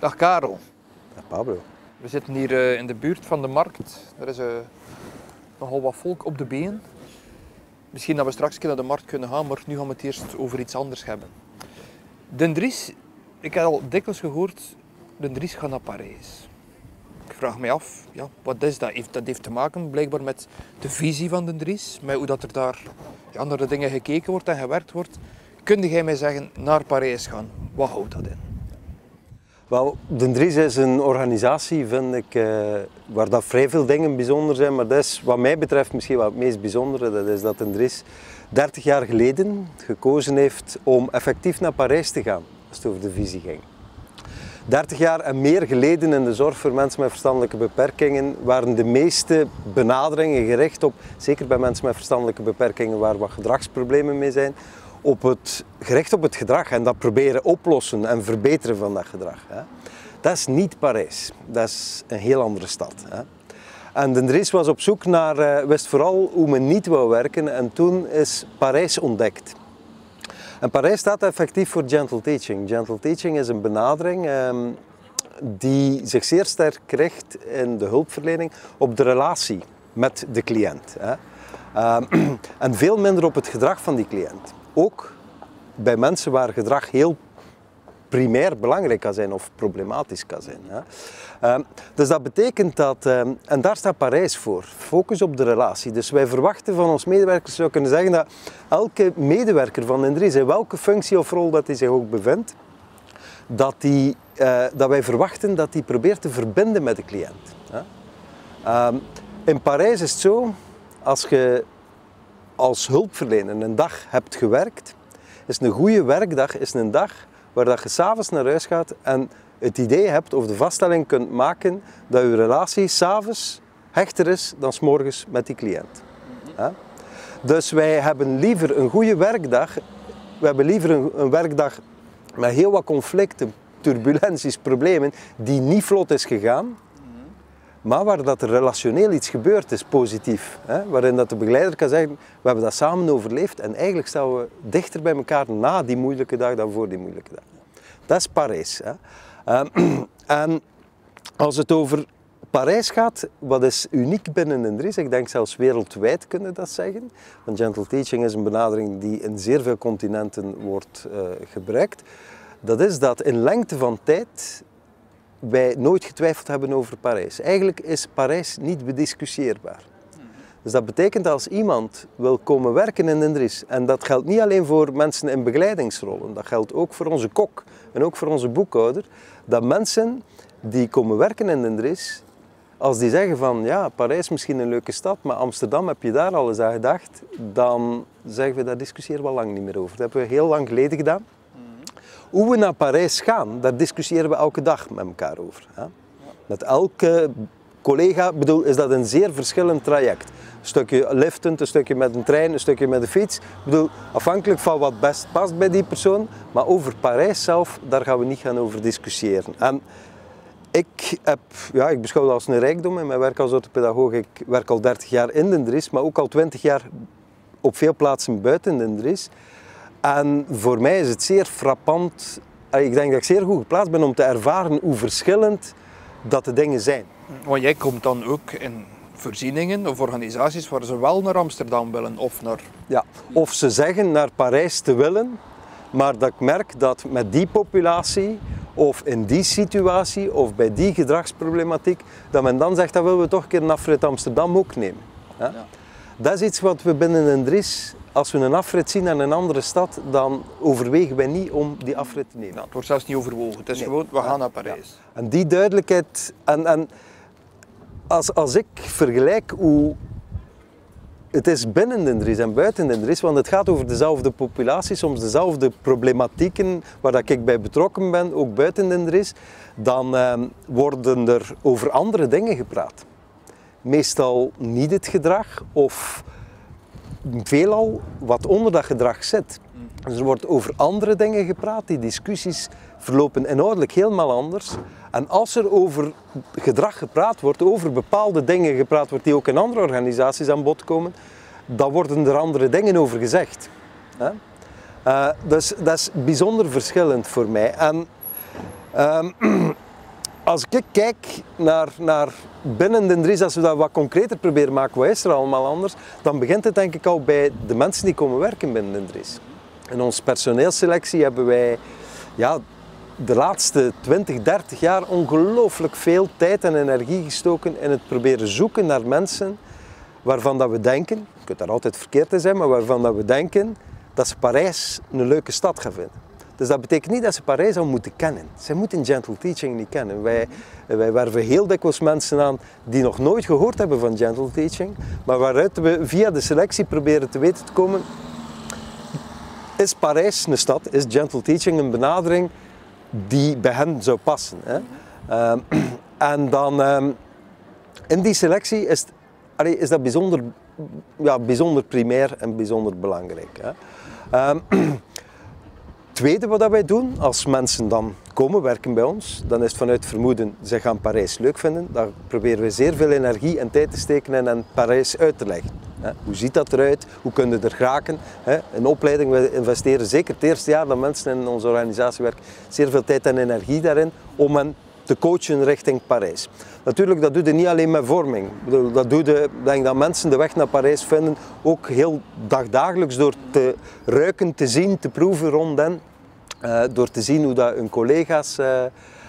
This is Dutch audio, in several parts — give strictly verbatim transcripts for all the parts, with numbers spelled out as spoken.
Dag Karel. Dag Pablo. We zitten hier uh, in de buurt van de markt. Er is uh, nogal wat volk op de been. Misschien dat we straks een keer naar de markt kunnen gaan, maar nu gaan we het eerst over iets anders hebben. Den Dries, ik heb al dikwijls gehoord, Den Dries gaat naar Parijs. Ik vraag me af, ja, wat is dat? Heeft, dat heeft te maken blijkbaar met de visie van Den Dries, met hoe dat er daar ja, naar de dingen gekeken wordt en gewerkt wordt. Kun jij mij zeggen, naar Parijs gaan, wat houdt dat in? Wel, Den Dries is een organisatie, vind ik, uh, waar dat vrij veel dingen bijzonder zijn, maar dat is wat mij betreft misschien wel het meest bijzondere. Dat is dat Den Dries dertig jaar geleden gekozen heeft om effectief naar Parijs te gaan, als het over de visie ging. dertig jaar en meer geleden in de zorg voor mensen met verstandelijke beperkingen waren de meeste benaderingen gericht op, zeker bij mensen met verstandelijke beperkingen waar wat gedragsproblemen mee zijn, op het, gericht op het gedrag en dat proberen oplossen en verbeteren van dat gedrag. Hè. Dat is niet Parijs, dat is een heel andere stad. Hè. En Den Dries was op zoek naar, uh, wist vooral hoe men niet wou werken en toen is Parijs ontdekt. En Parijs staat effectief voor gentle teaching. Gentle teaching is een benadering um, die zich zeer sterk richt in de hulpverlening op de relatie met de cliënt. Hè. Um, en veel minder op het gedrag van die cliënt. Ook bij mensen waar gedrag heel primair belangrijk kan zijn of problematisch kan zijn. Hè. Um, dus dat betekent dat, um, en daar staat Parijs voor, focus op de relatie. Dus wij verwachten van ons medewerkers, zou kunnen zeggen dat elke medewerker van Den Dries, in welke functie of rol dat hij zich ook bevindt, dat, die, uh, dat wij verwachten dat hij probeert te verbinden met de cliënt. Hè. Um, in Parijs is het zo, als je als hulpverlener een dag hebt gewerkt, is een goede werkdag is een dag waar dat je 's avonds naar huis gaat en het idee hebt of de vaststelling kunt maken dat je relatie 's avonds hechter is dan 's morgens met die cliënt. Ja? Dus wij hebben liever een goede werkdag, we hebben liever een, een werkdag met heel wat conflicten, turbulenties, problemen, die niet vlot is gegaan, maar waar dat er relationeel iets gebeurd is, positief. Hè? Waarin dat de begeleider kan zeggen, we hebben dat samen overleefd en eigenlijk staan we dichter bij elkaar na die moeilijke dag dan voor die moeilijke dag. Dat is Parijs. Hè? Um, en als het over Parijs gaat, wat is uniek binnen Den Dries, ik denk zelfs wereldwijd kunnen dat zeggen, want gentle teaching is een benadering die in zeer veel continenten wordt uh, gebruikt, dat is dat in lengte van tijd wij nooit getwijfeld hebben over Parijs. Eigenlijk is Parijs niet bediscussieerbaar. Dus dat betekent als iemand wil komen werken in Den Dries, en dat geldt niet alleen voor mensen in begeleidingsrollen, dat geldt ook voor onze kok en ook voor onze boekhouder, dat mensen die komen werken in Den Dries, als die zeggen van ja, Parijs is misschien een leuke stad, maar Amsterdam, heb je daar al eens aan gedacht, dan zeggen we, daar discussiëren we al lang niet meer over. Dat hebben we heel lang geleden gedaan. Hoe we naar Parijs gaan, daar discussiëren we elke dag met elkaar over. Hè? Met elke collega bedoel, is dat een zeer verschillend traject. Een stukje liftend, een stukje met een trein, een stukje met de fiets. Ik bedoel, afhankelijk van wat best past bij die persoon. Maar over Parijs zelf, daar gaan we niet gaan over discussiëren. En ik, heb, ja, ik beschouw dat als een rijkdom in mijn werk als orthopedagoog. Ik werk al dertig jaar in Den Dries, maar ook al twintig jaar op veel plaatsen buiten Den Dries. En voor mij is het zeer frappant, ik denk dat ik zeer goed geplaatst ben om te ervaren hoe verschillend dat de dingen zijn. Want jij komt dan ook in voorzieningen of organisaties waar ze wel naar Amsterdam willen of naar... Ja, of ze zeggen naar Parijs te willen, maar dat ik merk dat met die populatie of in die situatie of bij die gedragsproblematiek, dat men dan zegt dat willen we toch een keer een afrit Amsterdam ook nemen. Ja? Ja. Dat is iets wat we binnen Den Dries, als we een afrit zien naar een andere stad, dan overwegen wij niet om die afrit te nemen. Ja, het wordt zelfs niet overwogen, het is nee. gewoon, we gaan ja. naar Parijs. Ja. En die duidelijkheid, en, en als, als ik vergelijk hoe het is binnen Den Dries en buiten Den Dries, want het gaat over dezelfde populatie, soms dezelfde problematieken waar dat ik bij betrokken ben, ook buiten Den Dries, dan eh, worden er over andere dingen gepraat. Meestal niet het gedrag of veelal wat onder dat gedrag zit. Dus er wordt over andere dingen gepraat, die discussies verlopen inhoudelijk helemaal anders. En als er over gedrag gepraat wordt, over bepaalde dingen gepraat wordt die ook in andere organisaties aan bod komen, dan worden er andere dingen over gezegd. Uh, dus dat is bijzonder verschillend voor mij. En, uh, als ik kijk naar, naar binnen de Dries, als we dat wat concreter proberen maken, wat is er allemaal anders, dan begint het denk ik al bij de mensen die komen werken binnen de Dries. In onze personeelsselectie hebben wij ja, de laatste twintig, dertig jaar ongelooflijk veel tijd en energie gestoken in het proberen zoeken naar mensen waarvan dat we denken, je kunt daar altijd verkeerd in zijn, maar waarvan dat we denken dat ze Parijs een leuke stad gaan vinden. Dus dat betekent niet dat ze Parijs al moeten kennen. Ze moeten Gentle Teaching niet kennen. Wij, wij werven heel dikwijls mensen aan die nog nooit gehoord hebben van Gentle Teaching, maar waaruit we via de selectie proberen te weten te komen, is Parijs een stad, is Gentle Teaching een benadering die bij hen zou passen. Hè? Um, en dan um, in die selectie is, allee, is dat bijzonder, ja, bijzonder primair en bijzonder belangrijk. Hè? Um, tweede wat wij doen, als mensen dan komen werken bij ons, dan is het vanuit vermoeden, ze gaan Parijs leuk vinden. Daar proberen we zeer veel energie en tijd te steken in en Parijs uit te leggen. Hoe ziet dat eruit? Hoe kunnen we er geraken? In opleiding, we investeren zeker het eerste jaar dat mensen in onze organisatie werken, zeer veel tijd en energie daarin om hen te coachen richting Parijs. Natuurlijk, dat doe je niet alleen met vorming. Dat doe je, denk dat mensen de weg naar Parijs vinden, ook heel dagdagelijks door te ruiken, te zien, te proeven rond hen. Uh, door te zien hoe dat hun collega's... Uh,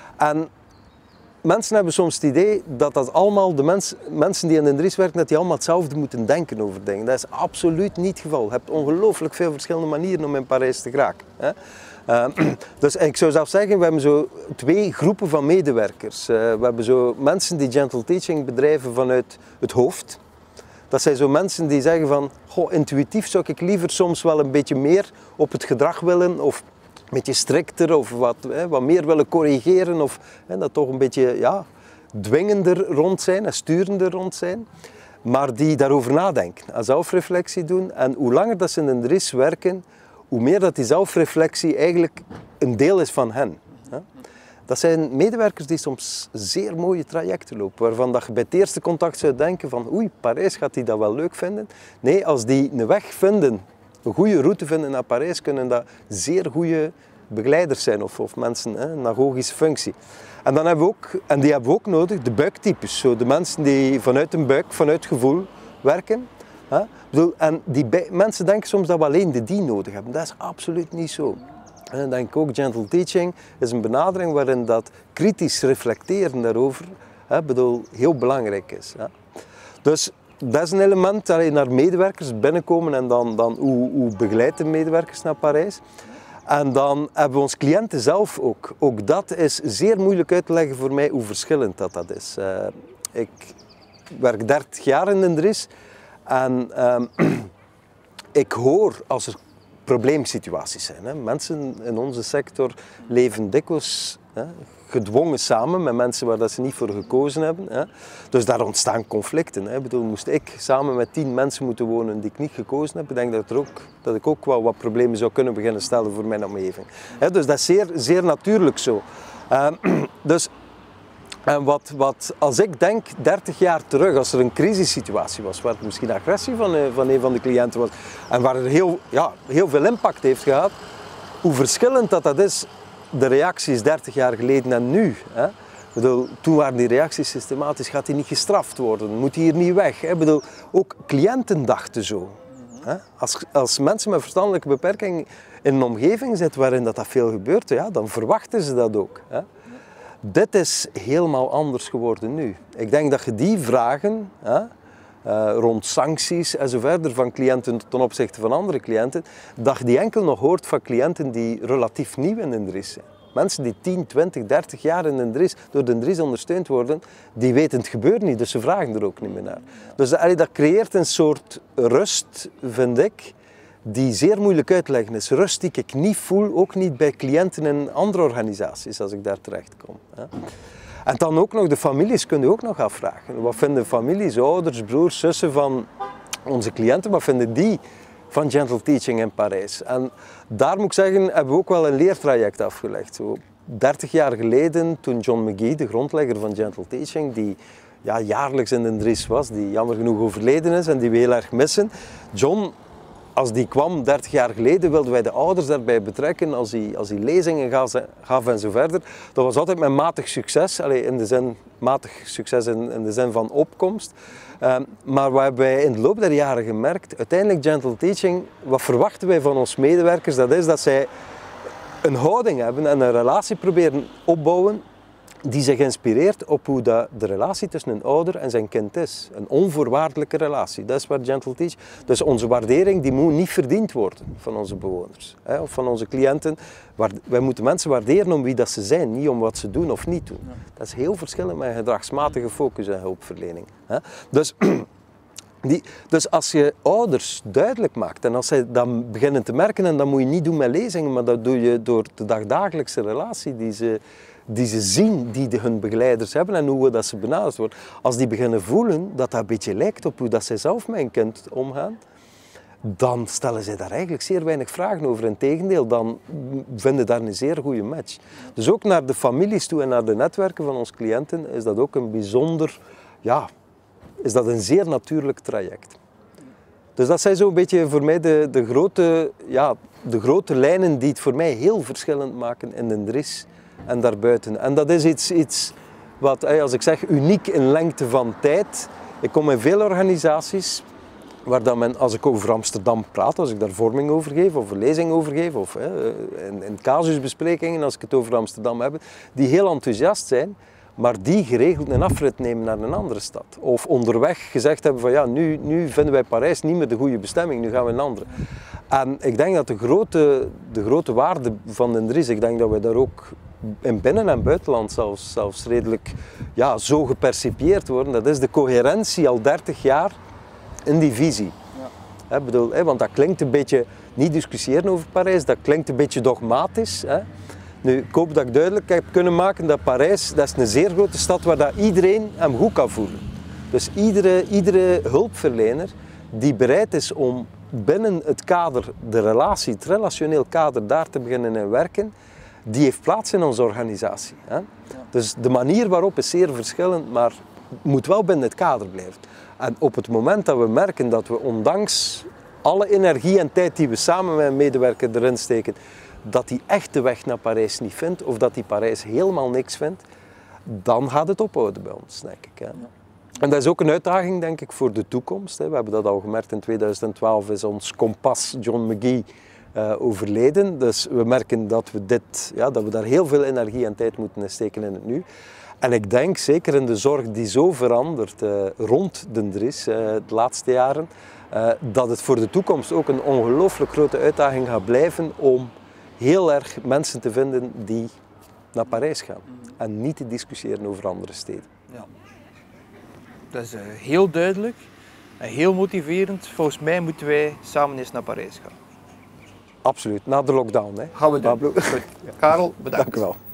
en mensen hebben soms het idee dat dat allemaal de mens, mensen die in de Dries werken, dat die allemaal hetzelfde moeten denken over dingen. Dat is absoluut niet het geval. Je hebt ongelooflijk veel verschillende manieren om in Parijs te geraken. Hè? Uh, dus ik zou zelf zeggen, we hebben zo twee groepen van medewerkers. Uh, we hebben zo mensen die Gentle Teaching bedrijven vanuit het hoofd. Dat zijn zo mensen die zeggen van, goh, intuïtief zou ik liever soms wel een beetje meer op het gedrag willen, of een beetje strikter, of wat, hè, wat meer willen corrigeren, of hè, dat toch een beetje ja, dwingender rond zijn en sturender rond zijn. Maar die daarover nadenken, en zelfreflectie doen. En hoe langer dat ze in de Dries werken, hoe meer dat die zelfreflectie eigenlijk een deel is van hen. Dat zijn medewerkers die soms zeer mooie trajecten lopen, waarvan dat je bij het eerste contact zou denken van oei, Parijs, gaat die dat wel leuk vinden? Nee, als die een weg vinden, een goede route vinden naar Parijs, kunnen dat zeer goede begeleiders zijn of, of mensen, hè, een agogische functie. En, dan hebben we ook, en die hebben we ook nodig, de buiktypes, zo de mensen die vanuit een buik, vanuit gevoel werken. Hè. En die mensen denken soms dat we alleen de die nodig hebben. Dat is absoluut niet zo. En dan denk ik ook, Gentle Teaching is een benadering waarin dat kritisch reflecteren daarover hè, bedoel, heel belangrijk is. Hè. Dus dat is een element dat je naar medewerkers binnenkomen en dan, dan hoe, hoe begeleidt de medewerkers naar Parijs. En dan hebben we ons cliënten zelf ook. Ook dat is zeer moeilijk uit te leggen voor mij hoe verschillend dat, dat is. Uh, ik werk dertig jaar in de Dries en um, ik hoor als er probleemsituaties zijn. Hè. Mensen in onze sector leven dikwijls hè, gedwongen samen met mensen waar dat ze niet voor gekozen hebben. Hè. Dus daar ontstaan conflicten. Hè. Ik bedoel, moest ik samen met tien mensen moeten wonen die ik niet gekozen heb, ik denk dat, er ook, dat ik ook wel wat problemen zou kunnen beginnen stellen voor mijn omgeving. Hè. Dus dat is zeer, zeer natuurlijk zo. Uh, dus En wat, wat, als ik denk, dertig jaar terug, als er een crisissituatie was, waar het misschien agressie van, van een van de cliënten was, en waar er heel, ja, heel veel impact heeft gehad, hoe verschillend dat, dat is, de reacties dertig jaar geleden en nu. Hè? Ik bedoel, toen waren die reacties systematisch, gaat hij niet gestraft worden, moet hij hier niet weg. Hè? Ik bedoel, ook cliënten dachten zo. Hè? Als, als mensen met verstandelijke beperking in een omgeving zitten waarin dat, dat veel gebeurt, ja, dan verwachten ze dat ook. Hè? Dit is helemaal anders geworden nu. Ik denk dat je die vragen, hè, uh, rond sancties en zo verder van cliënten ten opzichte van andere cliënten, dat je die enkel nog hoort van cliënten die relatief nieuw in de Dries zijn. Mensen die tien, twintig, dertig jaar in de Dries, door de Dries ondersteund worden, die weten het gebeurt niet, dus ze vragen er ook niet meer naar. Dus dat, dat creëert een soort rust, vind ik, die zeer moeilijk uit te leggen is. Rust die ik niet voel, ook niet bij cliënten in andere organisaties, als ik daar terecht kom. En dan ook nog de families kun je ook nog afvragen. Wat vinden families, ouders, broers, zussen van onze cliënten, wat vinden die van Gentle Teaching in Parijs? En daar moet ik zeggen, hebben we ook wel een leertraject afgelegd. Zo dertig jaar geleden, toen John McGee, de grondlegger van Gentle Teaching, die ja, jaarlijks in de Dries was, die jammer genoeg overleden is en die we heel erg missen. John als die kwam dertig jaar geleden, wilden wij de ouders daarbij betrekken, als die, als die lezingen gaf, gaf en zo verder. Dat was altijd met matig succes, allee, in de zin, matig succes in, in de zin van opkomst. Um, maar wat hebben wij in de loop der jaren gemerkt, uiteindelijk Gentle Teaching, wat verwachten wij van onze medewerkers, dat is dat zij een houding hebben en een relatie proberen opbouwen die zich inspireert op hoe dat de relatie tussen een ouder en zijn kind is. Een onvoorwaardelijke relatie, dat is wat Gentle Teach. Dus onze waardering die moet niet verdiend worden van onze bewoners hè, of van onze cliënten. Wij moeten mensen waarderen om wie dat ze zijn, niet om wat ze doen of niet doen. Dat is heel verschillend met gedragsmatige focus en hulpverlening. Hè. Dus... Die, dus als je ouders duidelijk maakt en als zij dat beginnen te merken, en dat moet je niet doen met lezingen, maar dat doe je door de dagdagelijkse relatie die ze, die ze zien, die de, hun begeleiders hebben en hoe dat ze benaderd worden. Als die beginnen voelen dat dat een beetje lijkt op hoe dat zij zelf met een kind omgaan, dan stellen zij daar eigenlijk zeer weinig vragen over. Integendeel, dan vinden daar een zeer goede match. Dus ook naar de families toe en naar de netwerken van onze cliënten is dat ook een bijzonder... Ja, is dat een zeer natuurlijk traject. Dus dat zijn zo'n beetje voor mij de, de, grote, ja, de grote lijnen die het voor mij heel verschillend maken in de Dries en daarbuiten. En dat is iets, iets wat, als ik zeg, uniek in lengte van tijd. Ik kom in veel organisaties waar dat men, als ik over Amsterdam praat, als ik daar vorming over geef of een lezing over geef, of hè, in, in casusbesprekingen als ik het over Amsterdam heb, die heel enthousiast zijn, maar die geregeld een afrit nemen naar een andere stad. Of onderweg gezegd hebben van ja, nu, nu vinden wij Parijs niet meer de goede bestemming, nu gaan we een andere. En ik denk dat de grote, de grote waarde van de Dries, ik denk dat wij daar ook in binnen- en buitenland zelfs, zelfs redelijk ja, zo gepercipieerd worden, dat is de coherentie al dertig jaar in die visie. Ja. He, bedoel, he, want dat klinkt een beetje, niet discussiëren over Parijs, dat klinkt een beetje dogmatisch. He. Nu, ik hoop dat ik duidelijk heb kunnen maken dat Parijs, dat is een zeer grote stad waar dat iedereen hem goed kan voelen. Dus iedere, iedere hulpverlener die bereid is om binnen het kader, de relatie, het relationeel kader, daar te beginnen in werken, die heeft plaats in onze organisatie. Hè? Ja. Dus de manier waarop is zeer verschillend, maar moet wel binnen het kader blijven. En op het moment dat we merken dat we ondanks alle energie en tijd die we samen met een medewerker erin steken, dat hij echt de weg naar Parijs niet vindt, of dat hij Parijs helemaal niks vindt, dan gaat het ophouden bij ons, denk ik. Hè. Ja. En dat is ook een uitdaging, denk ik, voor de toekomst. Hè. We hebben dat al gemerkt, in tweeduizend twaalf is ons kompas John McGee uh, overleden. Dus we merken dat we, dit, ja, dat we daar heel veel energie en tijd moeten steken in het nu. En ik denk, zeker in de zorg die zo verandert uh, rond de Dries uh, de laatste jaren, uh, dat het voor de toekomst ook een ongelooflijk grote uitdaging gaat blijven om heel erg mensen te vinden die naar Parijs gaan en niet te discussiëren over andere steden. Ja. Dat is uh, heel duidelijk en heel motiverend. Volgens mij moeten wij samen eens naar Parijs gaan. Absoluut, na de lockdown. Hè. Gaan we doen. Goed. Karel, bedankt. Dank u wel.